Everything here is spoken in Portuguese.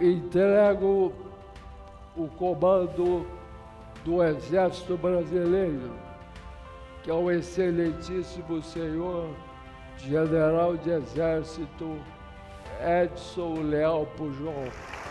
entrego o comando do Exército Brasileiro, que é o excelentíssimo senhor General de Exército Edson Leal Pujol.